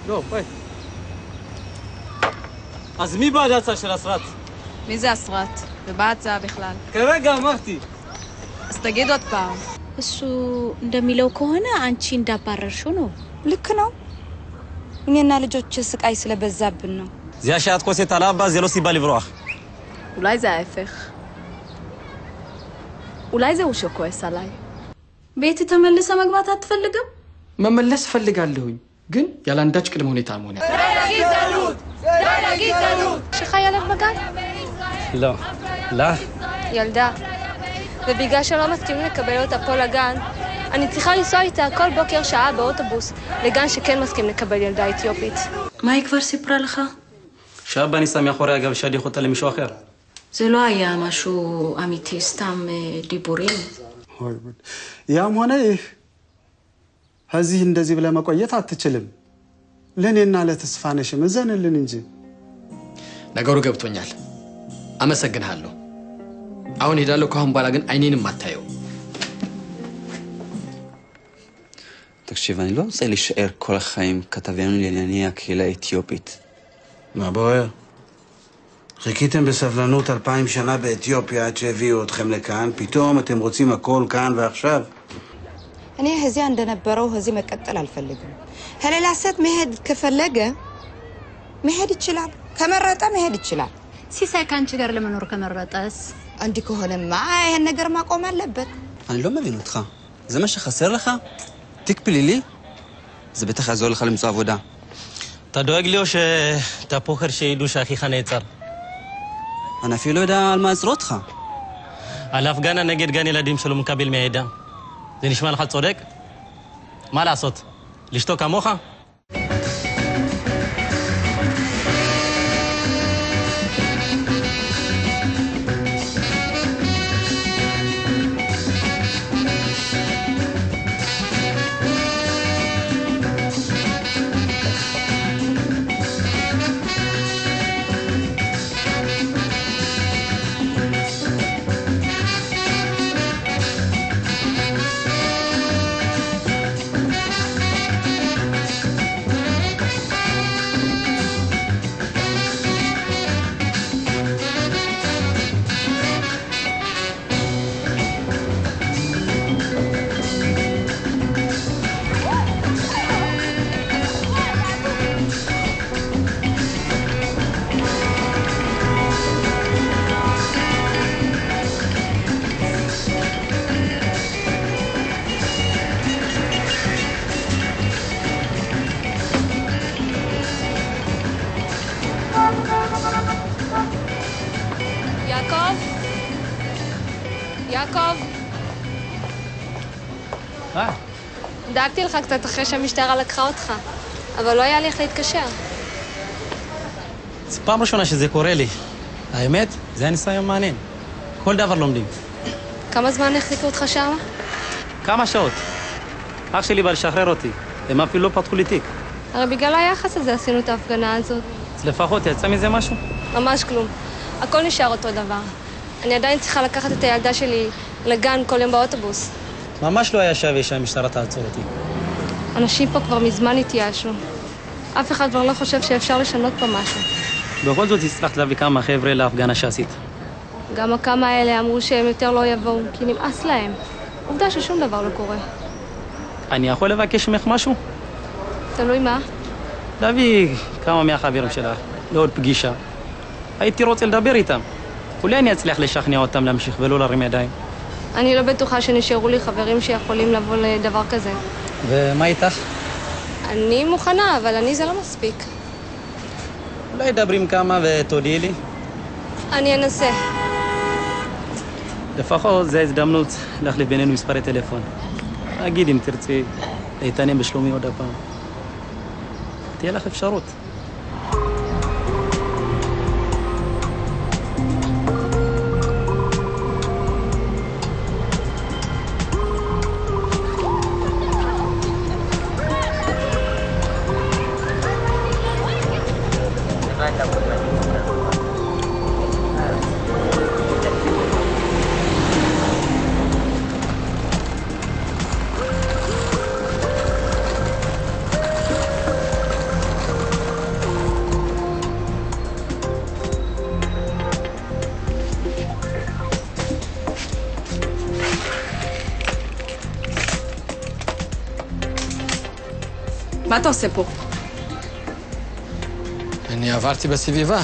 לא, ביי. אז מי בעד ההצעה של אסרת? מי זה אסרת? ומה ההצעה בכלל? כרגע אמרתי. אז תגיד עוד פעם. እሱ እንደሚለው ከሆነ አንቺ እንዳባረርሽው ነው። ልክ ነው። እኔና ልጆች ስቃይ ስለበዛብን ነው። זה השעת כוסת על אבא, זה לא סיבה לברוח. אולי זה ההפך. אולי זה הוא שכועס עליי. ቤት ተመልሰ መግባት አትፈልግም? መመለስ ፈልጋለሁኝ ግን ያለ አንዳች ቅድመ ሁኔታ መሆን שחיילת בגן? לא. לא? ילדה. ובגלל שלא מסכימים לקבל אותה פה לגן, אני צריכה לנסוע איתה כל בוקר שעה באוטובוס לגן שכן מסכים לקבל ילדה אתיופית. מה היא כבר סיפרה לך? שאבא ניסה מאחורי אגב שליח אותה למישהו אחר. זה לא היה משהו אמיתי, סתם דיבורים. ያም ሆነ ይህ እዚህ እንደዚህ ብለ መቆየት አትችልም ለኔና ለተስፋነሽ መዘንልን እንጂ ነገሩ ገብቶኛል አመሰግናለሁ አሁን ሄዳለሁ ከአሁን በኋላ ግን አይኔንም አታየው תקשיב, אני לא רוצה להישאר כל החיים כתבנו לענייני הקהילה האתיופית. מה בוער? חיכיתם בסבלנות 2000 שנה באתיופיה עד שהביאו אתכם לכאן, פתאום אתם רוצים הכל כאן ועכשיו. אני هزي እንደነበረው هزي መቀጠል አልፈልግም هلا ست መሄድ ከፈለገ መሄድ ይችላል ከመረጠ መሄድ ይችላል ሲሳይ ካንቺ ጋር ለመኖር ከመረጠስ አንዲ ከሆነማ ይሄን ነገር ማቆም አለበት אני לא מבין אותך. זה מה שחסר לך? תיק פלילי? זה בטח יעזור לך למצוא עבודה. אתה דואג לי או שאתה פוחד שידעו שאחיך נעצר? אני אפילו לא יודע על מה עצרו אותך. על הפגנה נגד גן ילדים שלא מקבל מהעדה. זה נשמע לך צודק? מה לעשות? לשתוק כמוך? יעקב. דאגתי לך קצת אחרי שהמשטרה לקחה אותך, אבל לא היה לי איך להתקשר. זו פעם ראשונה שזה קורה לי. האמת, זה היה ניסיון מעניין. כל דבר לומדים. כמה זמן החזיקו אותך שם? כמה שעות. אח שלי בא לשחרר אותי. הם אפילו לא פתחו לי תיק. הרי בגלל היחס הזה עשינו את ההפגנה הזאת. אז לפחות יצא מזה משהו? ממש כלום. הכל נשאר אותו דבר. אני עדיין צריכה לקחת את הילדה שלי לגן כל יום באוטובוס. ממש לא היה שווה שהמשטרה תעצור אותי. אנשים פה כבר מזמן התייאשו. אף אחד כבר לא חושב שאפשר לשנות פה משהו. בכל זאת הצלחת להביא כמה חבר'ה להפגנה שעשית. גם הכמה האלה אמרו שהם יותר לא יבואו, כי נמאס להם. עובדה ששום דבר לא קורה. אני יכול לבקש ממך משהו? תלוי מה? להביא כמה מהחברים שלך לעוד פגישה. הייתי רוצה לדבר איתם. אולי אני אצליח לשכנע אותם להמשיך ולא להרים ידיים. אני לא בטוחה שנשארו לי חברים שיכולים לבוא לדבר כזה. ומה איתך? אני מוכנה, אבל אני זה לא מספיק. אולי דברי עם כמה ותודיעי לי? אני אנסה. לפחות זו הזדמנות להחליף בינינו מספרי טלפון. אגיד אם תרצי להתעניין בשלומי עוד הפעם. תהיה לך אפשרות. מה אתה עושה פה? אני עברתי בסביבה.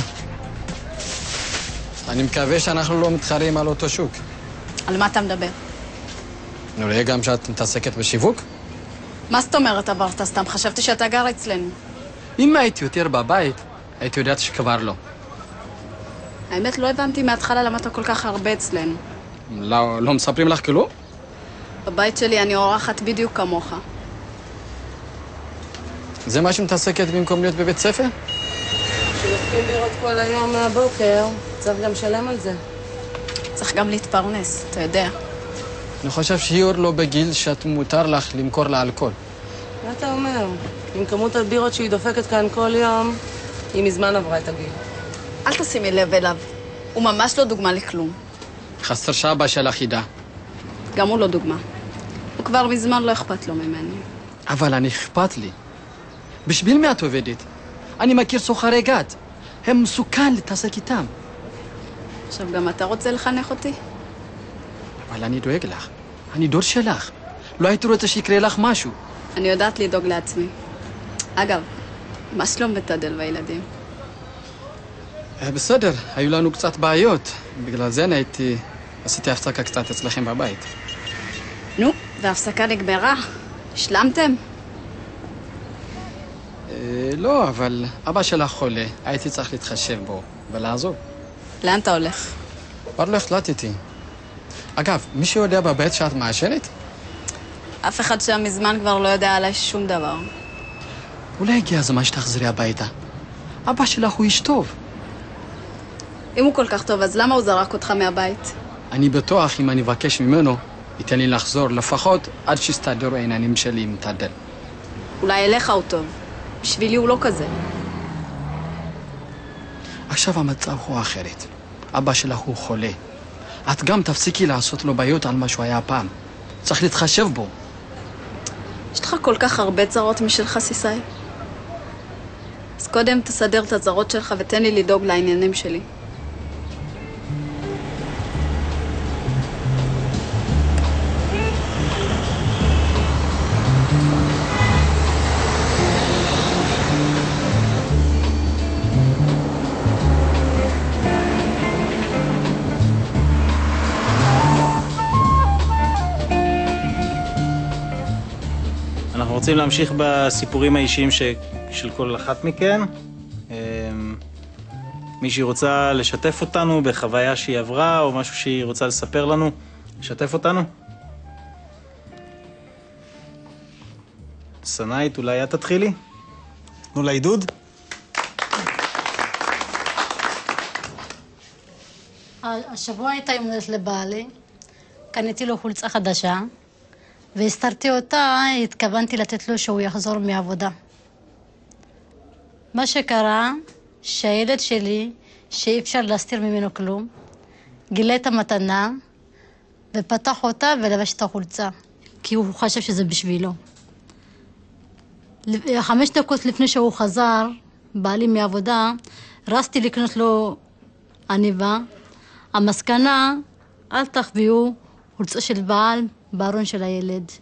אני מקווה שאנחנו לא מתחרים על אותו שוק. על מה אתה מדבר? נראה גם שאת מתעסקת בשיווק? מה זאת אומרת עברת סתם? חשבתי שאתה גר אצלנו. אם הייתי יותר בבית, הייתי יודעת שכבר לא. האמת, לא הבנתי מההתחלה למה אתה כל כך הרבה אצלנו. לא מספרים לך כלום? בבית שלי אני אורחת בדיוק כמוך. זה מה שמתעסקת במקום להיות בבית ספר? שלוקחים בירות כל היום מהבוקר, צריך גם לשלם על זה. צריך גם להתפרנס, אתה יודע. אני חושב שהיא עוד לא בגיל שאת מותר לך למכור לה אלכוהול. מה אתה אומר? עם כמות הבירות שהיא דופקת כאן כל יום, היא מזמן עברה את הגיל. אל תשימי לב אליו. הוא ממש לא דוגמה לכלום. חסר שאבא שלך ידע. גם הוא לא דוגמה. הוא כבר מזמן לא אכפת לו ממני. אבל אני אכפת לי. בשביל מי את עובדת? אני מכיר סוחרי גת. הם מסוכן להתעסק איתם. עכשיו גם אתה רוצה לחנך אותי? אבל אני דואג לך. אני דור שלך. לא הייתי רוצה שיקרה לך משהו. אני יודעת לדאוג לעצמי. אגב, מה שלום בתדל והילדים? בסדר, היו לנו קצת בעיות. בגלל זה עשיתי הפסקה קצת אצלכם בבית. נו, וההפסקה נגמרה. השלמתם? לא, אבל אבא שלך חולה. הייתי צריך להתחשב בו ולעזור. לאן אתה הולך? כבר לא החלטתי. אגב, מישהו יודע בבית שאת מעשנת? אף אחד שם מזמן כבר לא יודע עליי שום דבר. אולי הגיע הזמן שתחזרי הביתה. אבא שלך הוא איש טוב. אם הוא כל כך טוב, אז למה הוא זרק אותך מהבית? אני בטוח אם אני אבקש ממנו, ייתן לי לחזור לפחות עד שיסתדרו העניינים שלי עם תדל. אולי אליך הוא טוב. בשבילי הוא לא כזה. עכשיו המצב הוא אחרת. אבא שלך הוא חולה. את גם תפסיקי לעשות לו בעיות על מה שהוא היה פעם. צריך להתחשב בו. יש לך כל כך הרבה צרות משלך, סיסאי. אז קודם תסדר את הצרות שלך ותן לי לדאוג לעניינים שלי. אנחנו רוצים להמשיך בסיפורים האישיים של כל אחת מכן. מישהי רוצה לשתף אותנו בחוויה שהיא עברה, או משהו שהיא רוצה לספר לנו, לשתף אותנו? סנאית, אולי את תתחילי? תנו לה עידוד. השבוע הייתה יום הולדת לבעלי, קניתי לו חולצה חדשה, והסתרתי אותה, התכוונתי לתת לו שהוא יחזור מעבודה. מה שקרה, שהילד שלי, שאי אפשר להסתיר ממנו כלום, גילה את המתנה, ופתח אותה ולבש את החולצה, כי הוא חשב שזה בשבילו. 5 דקות לפני שהוא חזר, בעלי מעבודה, רצתי לקנות לו עניבה. המסקנה, אל תחביאו חולצה של בעל בארון של הילד.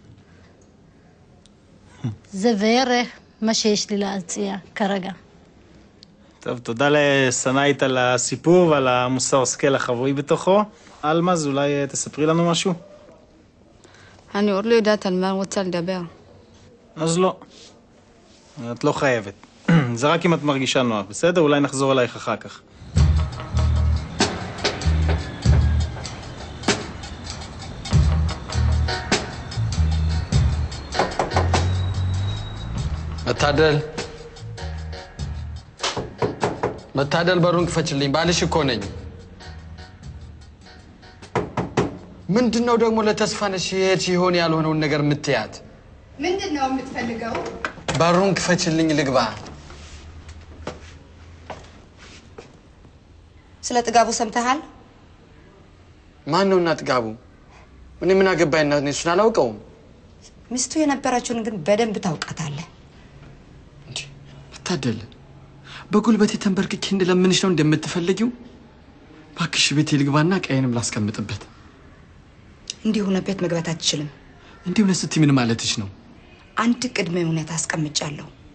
זה בערך מה שיש לי להציע כרגע. טוב, תודה לסנאית על הסיפור ועל המוסר השכל החבוי בתוכו. אלמז, אולי תספרי לנו משהו? אני עוד לא יודעת על מה אני רוצה לדבר. אז לא. את לא חייבת. זה רק אם את מרגישה נוח, בסדר? אולי נחזור אלייך אחר כך. መታደል በሩን ክፈችልኝ ባልሽ እኮ ነኝ። ምንድነው ደግሞ ለተስፋነሽ ይሄች ይሆን ያልሆነውን ነገር ምትያት? ምንድነው የምትፈልገው? በሩን ክፈችልኝ ልግባ። ስለ ጥጋቡ ሰምተሃል? ማን ነው እና ጥጋቡ? እኔ ምን አገባኝና እሱን አላውቀውም። ሚስቱ የነበረችውን ግን በደንብ ታውቃታለህ። መታደል በጉልበቴ ተንበርክኬ እንደለምንሽ ነው እንደምትፈልጊው? ባክሽ ቤቴ ልግባና ቀይንም ላስቀምጥበት። እንዲሁ ነው ቤት መግባት አትችልም። እንዲሁ ለስቲ ምን ማለትሽ ነው? አንድ ቅድመ ሁኔታ አስቀምጫለሁ።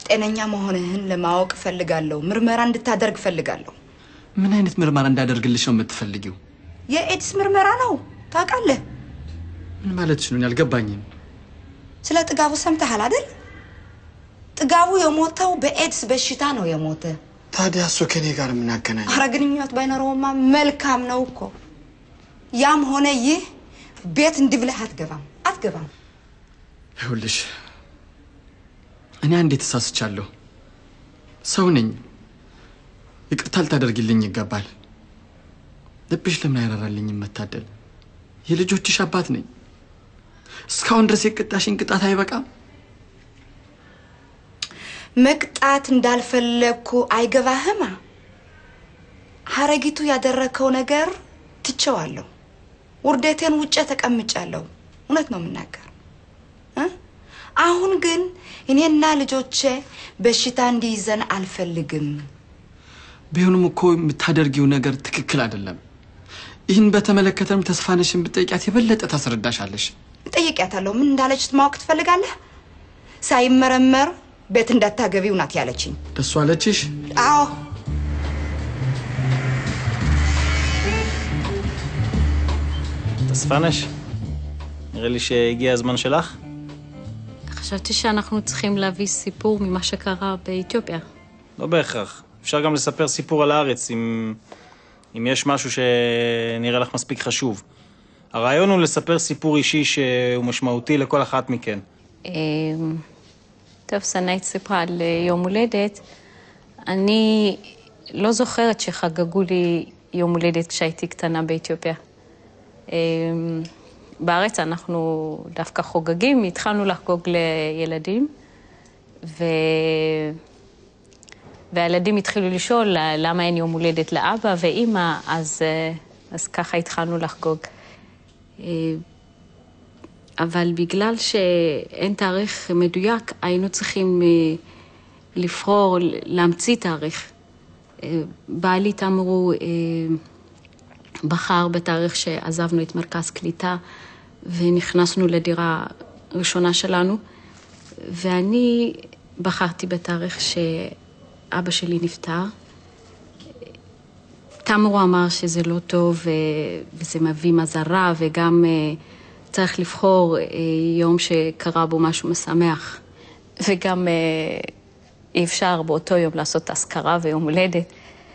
ጤነኛ መሆንህን ለማወቅ ፈልጋለሁ። ምርመራ እንድታደርግ ፈልጋለሁ። ምን አይነት ምርመራ እንዳደርግልሽ ነው የምትፈልጊው? የኤድስ ምርመራ ነው። ታውቃለህ? ምን ማለትሽ ነው? ያልገባኝም። ስለ ጥጋቡ ሰምተሃል አይደል? ጥጋቡ የሞተው በኤድስ በሽታ ነው የሞተ። ታዲያ እሱ ከኔ ጋር ምን አገናኘ? ኧረ ግንኙነት ባይኖረውማ መልካም ነው እኮ። ያም ሆነ ይህ ቤት እንዲብለህ አትገባም። ይኸውልሽ እኔ አንዴ ተሳስቻለሁ። ሰው ነኝ። ይቅርታ ልታደርግልኝ ይገባል። ልብሽ ለምን አይራራልኝም? መታደል የልጆችሽ አባት ነኝ። እስካሁን ድረስ የቅጣሽኝ ቅጣት አይበቃም? መቅጣት እንዳልፈለግኩ አይገባህማ። ሀረጊቱ ያደረከው ነገር ትቼዋለሁ። ውርደቴን ውጭ ተቀምጫለሁ። እውነት ነው የምናገር። አሁን ግን እኔና ልጆቼ በሽታ እንዲይዘን አልፈልግም። ቢሆንም እኮ የምታደርጊው ነገር ትክክል አይደለም። ይህን በተመለከተም ተስፋነሽን ብትጠይቂያት የበለጠ ታስረዳሻለሽ። ጠይቂያታለሁ። ምን እንዳለች ማወቅ ትፈልጋለህ? ሳይመረመር ቤት እንዳታገቢው ናት ያለችኝ። ደስ አለችሽ? አዎ። תספנש, נראה לי שהגיע הזמן שלך. חשבתי שאנחנו צריכים להביא סיפור ממה שקרה באתיופיה. לא בהכרח. אפשר גם לספר סיפור על הארץ, אם יש משהו שנראה לך מספיק חשוב. הרעיון הוא לספר סיפור אישי שהוא משמעותי לכל אחת מכן. טוב, סנאית סיפרה על יום הולדת. אני לא זוכרת שחגגו לי יום הולדת כשהייתי קטנה באתיופיה. בארץ אנחנו דווקא חוגגים, התחלנו לחגוג לילדים, והילדים התחילו לשאול למה אין יום הולדת לאבא ואמא, אז ככה התחלנו לחגוג. אבל בגלל שאין תאריך מדויק, היינו צריכים לבחור, להמציא תאריך. בעלי תאמרו, בחר בתאריך שעזבנו את מרכז קליטה ונכנסנו לדירה ראשונה שלנו, ואני בחרתי בתאריך שאבא שלי נפטר. תאמרו אמר שזה לא טוב וזה מביא מזרה, וגם צריך לבחור יום שקרה בו משהו משמח, וגם אי אפשר באותו יום לעשות אזכרה ויום הולדת.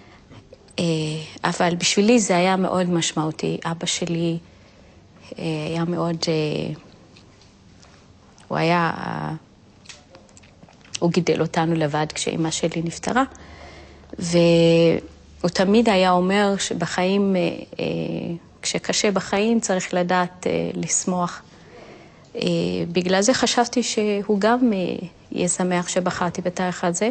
אבל בשבילי זה היה מאוד משמעותי. אבא שלי היה מאוד, הוא גידל אותנו לבד כשאמא שלי נפטרה, והוא תמיד היה אומר שבחיים, כשקשה בחיים צריך לדעת לשמוח. בגלל זה חשבתי שהוא גם יהיה שמח שבחרתי בתאריך הזה.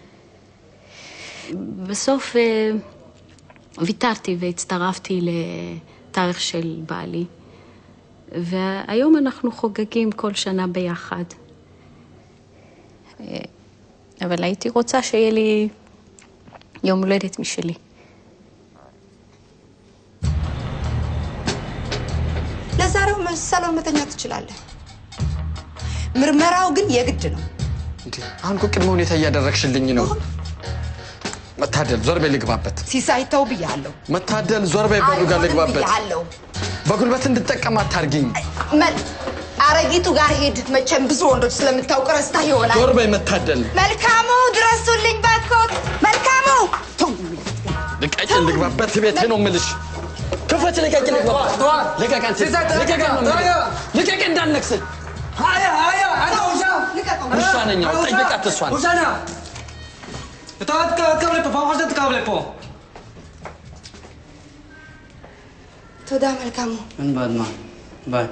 בסוף ויתרתי והצטרפתי לתאריך של בעלי, והיום אנחנו חוגגים כל שנה ביחד. אבל הייתי רוצה שיהיה לי יום הולדת משלי. ለዛሬው መሰሎን መተኛት ትችላለህ። ምርመራው ግን የግድ ነው። እንዴ አሁን እኮ ቅድመ ሁኔታ እያደረግሽልኝ ነው። መታደል ዞር በይ ልግባበት። ሲሳይተው ብያለሁ። መታደል ዞር በይ በሩ ጋር ልግባበት። ብያለሁ። በጉልበት እንድጠቀም አታርጊኝ። አረጊቱ ጋር ሄድ። መቼም ብዙ ወንዶች ስለምታውቅ ረስታ ይሆናል። ዞር በይ መታደል። መልካሙ ድረሱልኝ ባኮት። መልካሙ ልቀቂኝ ልግባበት። ቤቴ ነው የምልሽ። ክፈት ልቀቂኝ ልግባበት። ልቀቂኝ አንቺ። ልቀቂኝ እንዳልነክስ። አያ አንተ ውሻ ነኝ። ጠይቃት እሷን። ውሻ ነህ። תקרב לפה, פעם חושבת תקרב לפה. תודה, מלכמו. אין בעד מה. ביי.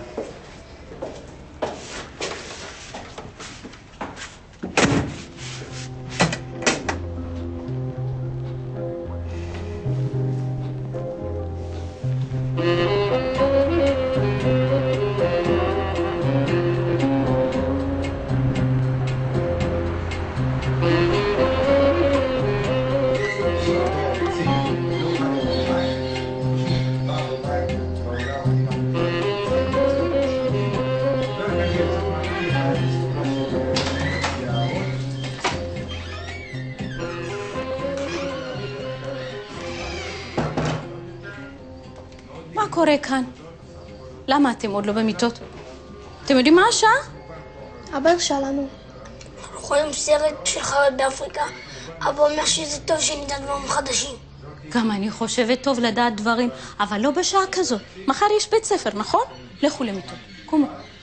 קורה כאן? למה אתם עוד לא במיטות? אתם יודעים מה השעה? אבא הרשה לנו. אנחנו רואים סרט של חיות באפריקה. אבא אומר שזה טוב שנדע דברים חדשים. גם אני חושבת טוב לדעת דברים, אבל לא בשעה כזאת. מחר יש בית ספר, נכון? לכו למיטות. קומו.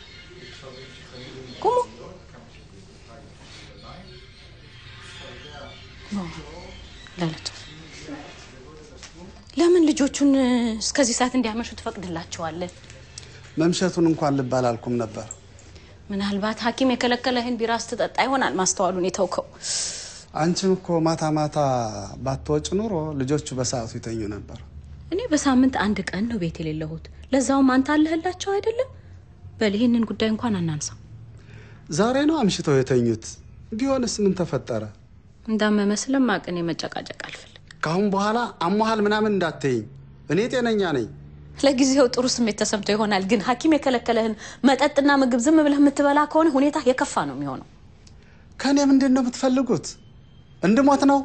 קומו. לילה טוב. ለምን ልጆቹን እስከዚህ ሰዓት እንዲያመሹ ትፈቅድላቸዋለህ? መምሸቱን እንኳን ልባል አልኩም ነበር። ምናልባት ሐኪም የከለከለህን ቢራ ስትጠጣ ይሆናል ማስተዋሉን የተውከው። አንቺም እኮ ማታ ማታ ባትወጭ ኑሮ ልጆቹ በሰዓቱ ይተኙ ነበር። እኔ በሳምንት አንድ ቀን ነው ቤት የሌለሁት። ለዛውም አንተ አለህላቸው አይደለም? በል ይሄንን ጉዳይ እንኳን አናንሳ። ዛሬ ነው አምሽተው የተኙት። ቢሆንስ ምን ተፈጠረ? እንዳመመ ስለማቀን የመጨቃጨቅ አልፈልግም። ካሁን በኋላ አሟሃል ምናምን እንዳትይኝ። እኔ ጤነኛ ነኝ። ለጊዜው ጥሩ ስሜት ተሰምቶ ይሆናል፣ ግን ሐኪም የከለከለህን መጠጥና ምግብ ዝም ብለህ የምትበላ ከሆነ ሁኔታ የከፋ ነው የሚሆነው። ከኔ ምንድነው የምትፈልጉት? እንድሞት ነው?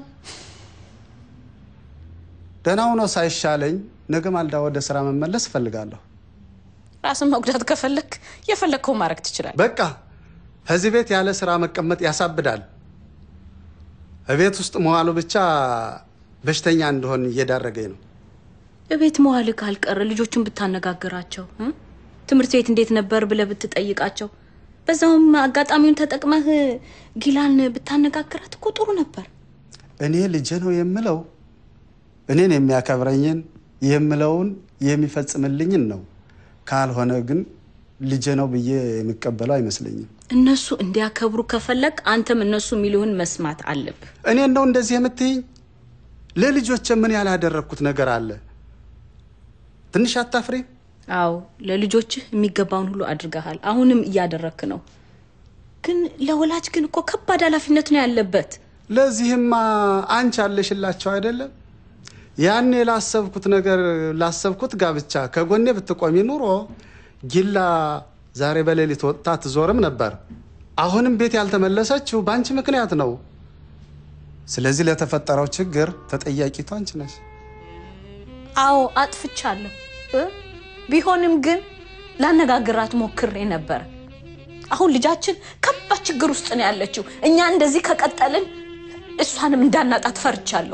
ደህና ሆኖ ሳይሻለኝ ነገ ማልዳ ወደ ስራ መመለስ እፈልጋለሁ። ራስን መጉዳት ከፈለክ የፈለከው ማድረግ ትችላለህ። በቃ ከዚህ ቤት ያለ ስራ መቀመጥ ያሳብዳል። እቤት ውስጥ መዋሉ ብቻ በሽተኛ እንደሆን እየዳረገኝ ነው። እቤት መዋል ካልቀረ ልጆቹን ብታነጋግራቸው፣ ትምህርት ቤት እንዴት ነበር ብለህ ብትጠይቃቸው፣ በዛውም አጋጣሚውን ተጠቅመህ ጊላን ብታነጋግራት እኮ ጥሩ ነበር። እኔ ልጅ ነው የምለው እኔን የሚያከብረኝን የምለውን የሚፈጽምልኝን ነው። ካልሆነ ግን ልጅ ነው ብዬ የሚቀበለው አይመስለኝም። እነሱ እንዲያከብሩ ከፈለክ አንተም እነሱ የሚሉህን መስማት አለብህ። እኔ ነው እንደዚህ የምትይኝ? ለልጆች ምን ያላደረኩት ነገር አለ? ትንሽ አታፍሪ? አዎ ለልጆችህ የሚገባውን ሁሉ አድርገሃል። አሁንም እያደረክ ነው። ግን ለወላጅ ግን እኮ ከባድ ኃላፊነት ነው ያለበት። ለዚህማ አንቺ አለሽላቸው አይደለም? ያኔ ላሰብኩት ነገር ላሰብኩት ጋብቻ ከጎኔ ብትቆሚ ኑሮ ጊላ ዛሬ በሌሊት ወጣ ትዞርም ነበር። አሁንም ቤት ያልተመለሰችው ባንቺ ምክንያት ነው። ስለዚህ ለተፈጠረው ችግር ተጠያቂቱ አንቺ ነሽ። አዎ አጥፍቻለሁ። ቢሆንም ግን ላነጋግራት ሞክሬ ነበር። አሁን ልጃችን ከባድ ችግር ውስጥ ነው ያለችው። እኛ እንደዚህ ከቀጠልን እሷንም እንዳናጣት ፈርቻለሁ።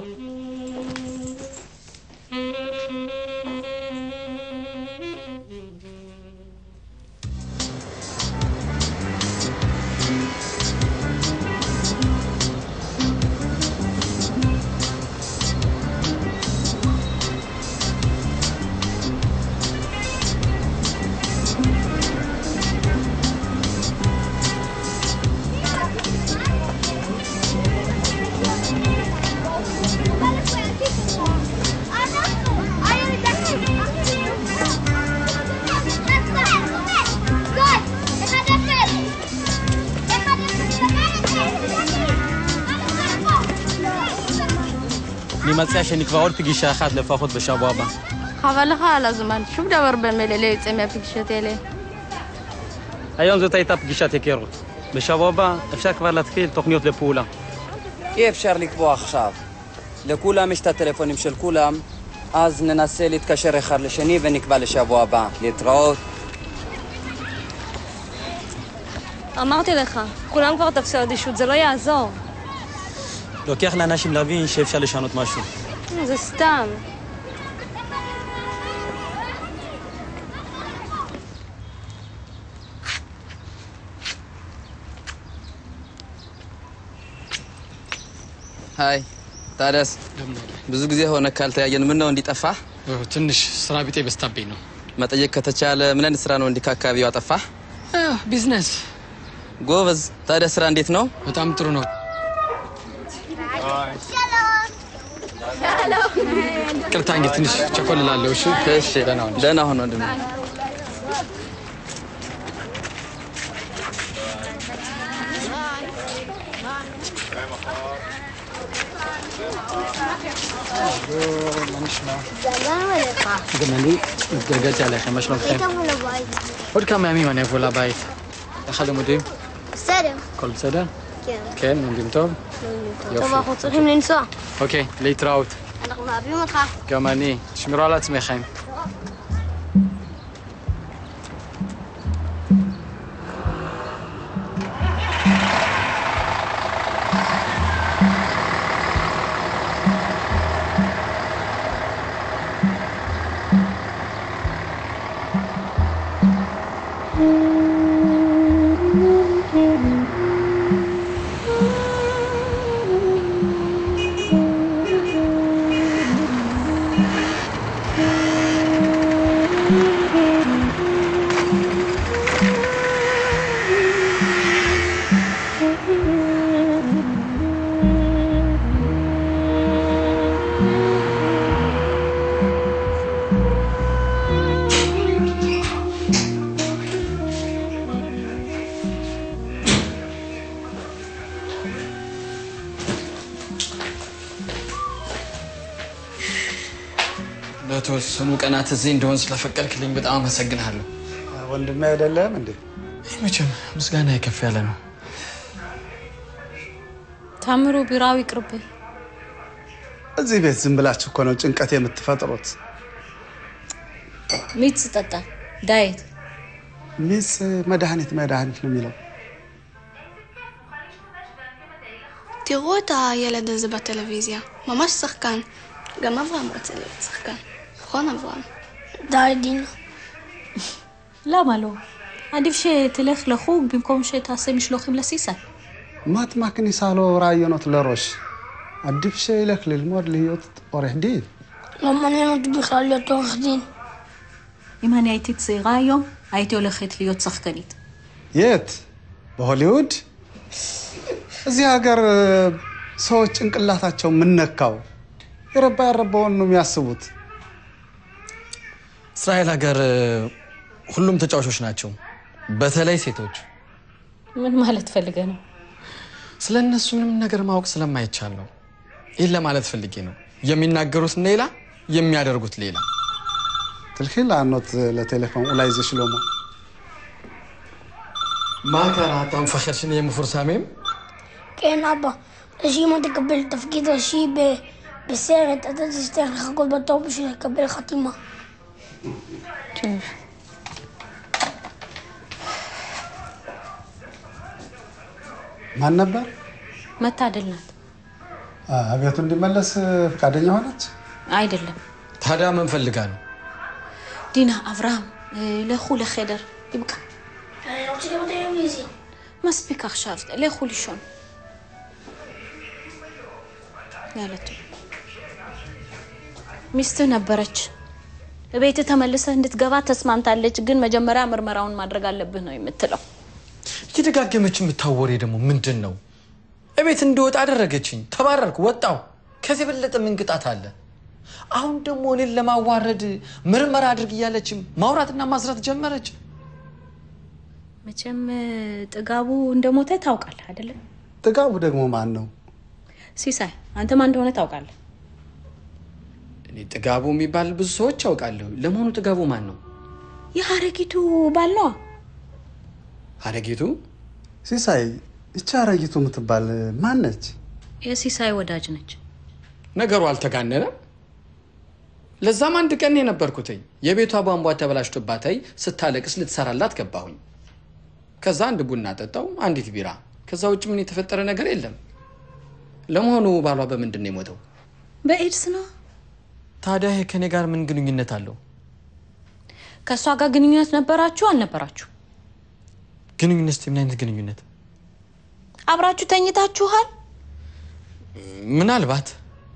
אני מציע שנקבע עוד פגישה אחת לפחות בשבוע הבא. חבל לך על הזמן, שום דבר במילא לא יוצא מהפגישות האלה. היום זאת הייתה פגישת היכרות. בשבוע הבא אפשר כבר להתחיל תוכניות לפעולה. אי אפשר לקבוע עכשיו. לכולם יש את הטלפונים של כולם, אז ננסה להתקשר אחד לשני ונקבע לשבוע הבא. להתראות. אמרתי לך, כולם כבר תפסו אדישות, זה לא יעזור. לוקח לאנשים להבין שאפשר לשנות משהו. זה סתם. ሃይ ታዲያስ ብዙ ጊዜ ሆነ ካልተያየን ምን ነው እንዲጠፋህ? ትንሽ ስራ ቢጤ በስታብኝ ነው። መጠየቅ ከተቻለ ምን አይነት ስራ ነው እንዲካካቢው አጠፋህ? ቢዝነስ። ጎበዝ። ታዲያ ስራ እንዴት ነው? በጣም ጥሩ ነው። ቅርታ እንግዲህ ትንሽ ቸኮልላለሁ። እሺ እሺ፣ ደህና ሁን ወንድሜ። מה נשמע? גם אני התגלגלתי עליכם, מה שלומכם? היית מול הבית. עוד כמה ימים אני אבוא לבית. איך הלימודים? בסדר. הכל בסדר? כן. כן, לומדים טוב? טוב, אנחנו צריכים לנסוע. אוקיי, להתראות. אנחנו אוהבים אותך. גם אני. תשמרו על עצמכם. ለተወሰኑ ቀናት እዚህ እንደሆን ስለፈቀድክልኝ በጣም አመሰግናለሁ። ወንድሜ አይደለም እንዴ? መቼም ምስጋና ይከፍ ያለ ነው። ታምሩ ቢራው ይቅርብህ። እዚህ ቤት ዝም ብላችሁ እኮ ነው ጭንቀት የምትፈጥሩት። ሚት ጠጣ ዳይት ሚስ መድኃኒት ነው የሚለው። תראו את הילד הזה בטלוויזיה, ממש שחקן. גם אברהם רוצה להיות שחקן. נכון אברהם? די דינה. למה לא? עדיף שתלך לחוג במקום שתעשה משלוחים לסיסי. מה את מכניסה לו רעיונות לראש? עדיף שילך ללמוד להיות עורך דין. לא מעניין אותי בכלל להיות עורך דין. אם אני הייתי צעירה היום, הייתי הולכת להיות שחקנית. የት? በሆሊውድ? እዚህ ሀገር ሰዎች ጭንቅላታቸው ምን ነካው? የረባ ያረባውን ነው የሚያስቡት። እስራኤል ሀገር ሁሉም ተጫዋቾች ናቸው፣ በተለይ ሴቶች። ምን ማለት ፈልገህ ነው? ስለነሱ ምንም ነገር ማወቅ ስለማይቻል ነው። ይሄን ለማለት ፈልጌ ነው። የሚናገሩት ሌላ የሚያደርጉት ሌላ። تلخي لعنات لتليفون ولا يزش لوما ما كان عطاهم فخرشني يا مفرسامين؟ כן אבא, לשי אם תקבל תפקיד ראשי בסרט, אתה תצטרך לחכות בתור בשביל לקבל חתימה. טוב. ማን ነበር? መታደል ናት። አቤቱ እንዲመለስ ፈቃደኛ ሆነች? አይደለም። ታዲያ ምን ፈልጋ ነው? ዲና አብርሃም לכו לחדר, תבקע. אני רוצה לראות טלוויזיה. מספיק עכשיו, לכו לישון. ያለች ሚስት ነበረች። ቤት ተመልሰህ እንድትገባ ተስማምታለች፣ ግን መጀመሪያ ምርመራውን ማድረግ አለብህ ነው የምትለው። እየደጋገመች የምታወሪ ደግሞ ምንድነው? እቤት እንደወጣ አደረገችኝ፣ ተባረርኩ፣ ወጣው። ከዚህ በለጠ ምን ቅጣት አለ? አሁን ደግሞ እኔን ለማዋረድ ምርመራ አድርግ እያለች ማውራትና ማስራት ጀመረች። መቼም ጥጋቡ እንደሞተ ታውቃለህ አይደለ? ጥጋቡ ደግሞ ማን ነው? ሲሳይ፣ አንተ ማን እንደሆነ ታውቃለህ? እኔ ጥጋቡ የሚባል ብዙ ሰዎች ያውቃለሁ። ለመሆኑ ጥጋቡ ማን ነው? የሐረጊቱ ባል ነው። ሐረጊቱ? ሲሳይ፣ እቺ ሐረጊቱ የምትባል ማን ነች? የሲሳይ ወዳጅ ነች። ነገሩ አልተጋነነም? ለዛም አንድ ቀን የነበርኩትኝ የቤቷ ቧንቧ ተበላሽቶባታይ ስታለቅስ ልትሰራላት ገባሁኝ። ከዛ አንድ ቡና ጠጣው፣ አንዲት ቢራ። ከዛ ውጭ ምን የተፈጠረ ነገር የለም። ለመሆኑ ባሏ በምንድን ነው የሞተው? በኤድስ ነው። ታዲያ ከኔ ጋር ምን ግንኙነት አለው? ከሷ ጋር ግንኙነት ነበራችሁ አልነበራችሁ? ግንኙነት ምን አይነት ግንኙነት? አብራችሁ ተኝታችኋል? ምናልባት።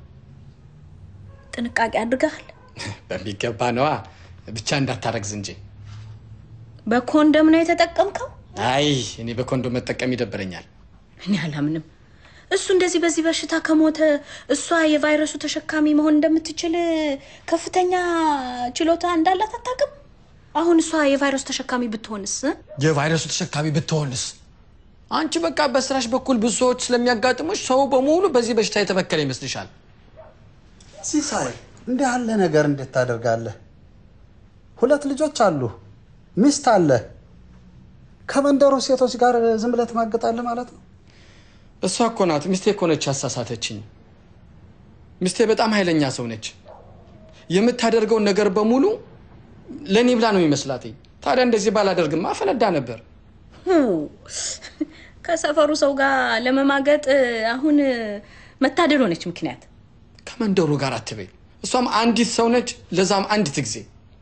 ጥንቃቄ አድርገሃል? በሚገባ ነዋ፣ ብቻ እንዳታረግዝ እንጂ። በኮንዶም ነው የተጠቀምከው? አይ እኔ በኮንዶም መጠቀም ይደብረኛል። እኔ አላምንም። እሱ እንደዚህ በዚህ በሽታ ከሞተ እሷ የቫይረሱ ተሸካሚ መሆን እንደምትችል ከፍተኛ ችሎታ እንዳላት አታውቅም? አሁን እሷ የቫይረሱ ተሸካሚ ብትሆንስ? የቫይረሱ ተሸካሚ ብትሆንስ? አንቺ በቃ በስራሽ በኩል ብዙ ሰዎች ስለሚያጋጥሙሽ ሰው በሙሉ በዚህ በሽታ የተበከለ ይመስልሻል? ሲሳይ፣ እንዲህ ያለ ነገር እንዴት ታደርጋለህ? 2 ልጆች አሉ፣ ሚስት አለ። ከመንደሩ ሴቶች ጋር ዝም ብለህ ትማገጣለህ ማለት ነው? እሷ እኮ ናት ሚስቴ እኮ ነች ያሳሳተችኝ። ሚስቴ በጣም ኃይለኛ ሰው ነች። የምታደርገው ነገር በሙሉ ለኔ ብላ ነው የሚመስላት። ታዲያ እንደዚህ ባላደርግማ ፈነዳ ነበር። ከሰፈሩ ሰው ጋር ለመማገጥ አሁን መታደል ሆነች ምክንያት። ከመንደሩ ጋር አትበይ። እሷም አንዲት ሰው ነች፣ ለዛም አንዲት ጊዜ።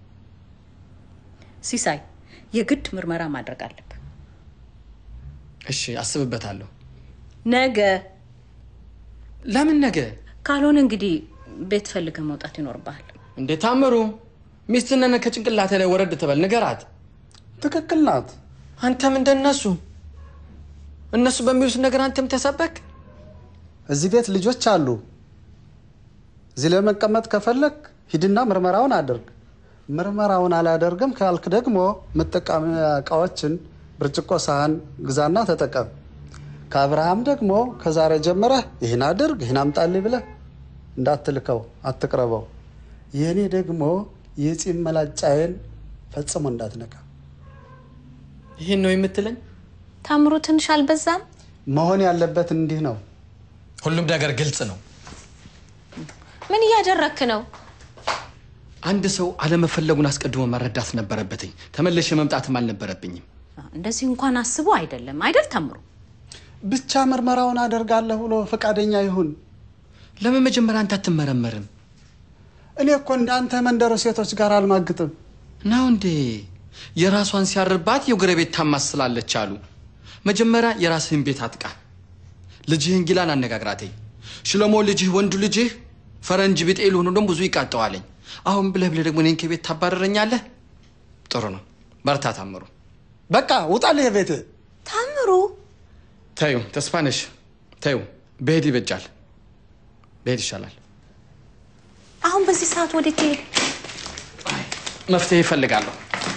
ሲሳይ፣ የግድ ምርመራ ማድረግ አለብህ። እሺ፣ አስብበታለሁ። ነገ? ለምን ነገ? ካልሆነ እንግዲህ ቤት ፈልገህ መውጣት ይኖርብሃል። እንዴ ታምሩ፣ ሚስትነነ ከጭንቅላቴ ላይ ወረድ ተበል፣ ንገራት። ትክክል ናት። አንተም እንደነሱ እነሱ በሚሉት ነገር አንተም ተሰበክ። እዚህ ቤት ልጆች አሉ። እዚህ ለመቀመጥ ከፈለክ ሂድና ምርመራውን አድርግ። ምርመራውን አላደርግም ካልክ ደግሞ መጠቀሚያ እቃዎችን ብርጭቆ፣ ሳህን ግዛና ተጠቀም። ከአብርሃም ደግሞ ከዛሬ ጀምረህ ይህን አድርግ ይህን አምጣልኝ ብለህ እንዳትልከው፣ አትቅረበው። የኔ ደግሞ የጺም መላጫዬን ፈጽሞ እንዳትነካ። ይሄን ነው የምትለኝ? ታምሩ ትንሽ አልበዛም? መሆን ያለበት እንዲህ ነው። ሁሉም ነገር ግልጽ ነው። ምን እያደረክ ነው? አንድ ሰው አለመፈለጉን አስቀድሞ መረዳት ነበረበትኝ። ተመለሽ መምጣትም አልነበረብኝም። እንደዚህ እንኳን አስቦ አይደለም አይደል ታምሩ? ብቻ ምርመራውን አደርጋለሁ ብሎ ፈቃደኛ ይሁን። ለምን መጀመሪያ አንተ አትመረመርም? እኔ እኮ እንዳንተ መንደሮ ሴቶች ጋር አልማግጥም ነው እንዴ? የራሷን ሲያርባት የጎረቤት ታማስላለች አሉ። መጀመሪያ የራስህን ቤት አጥቃ። ልጅህን ጊላን አነጋግራተኝ። ሽለሞ ልጅህ ወንዱ ልጅህ ፈረንጅ ቢጤ ልሆኑ ደግሞ ብዙ ይቃጠዋለኝ። አሁን ብለህ ደግሞ እኔን ከቤት ታባረረኛለህ? ጥሩ ነው። በርታ ታምሩ። በቃ ውጣልህ የቤት ታምሩ። ታዩ ተስፋነሽ፣ ታዩ በሄድ ይበጃል። በሄድ ይሻላል። አሁን በዚህ ሰዓት ወደ ከሄድ መፍትሄ ይፈልጋለሁ።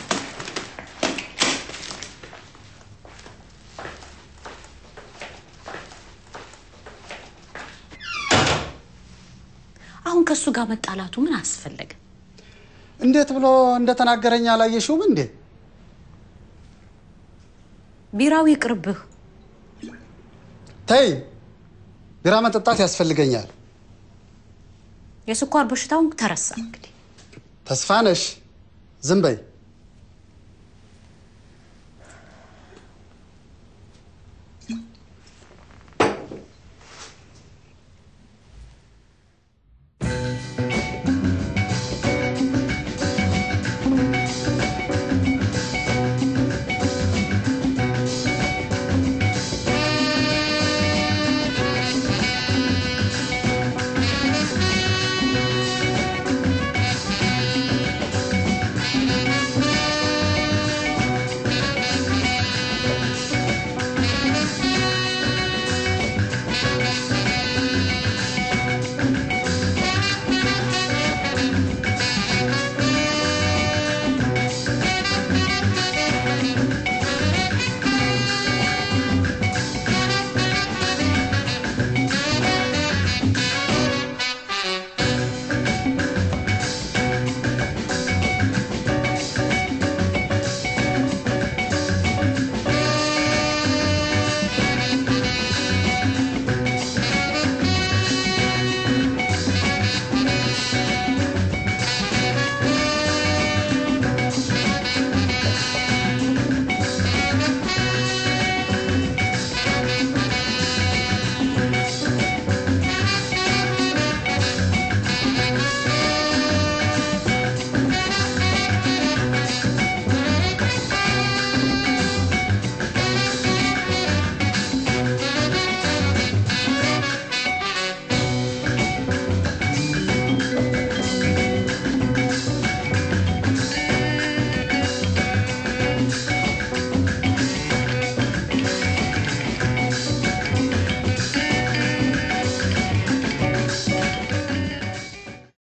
አሁን ከሱ ጋር መጣላቱ ምን አስፈለገ? እንዴት ብሎ እንደተናገረኝ አላየሽውም እንዴ? ቢራው ይቅርብህ። ተይ፣ ቢራ መጠጣት ያስፈልገኛል። የስኳር በሽታውን ተረሳ እንግዲህ። ተስፋነሽ ዝም በይ።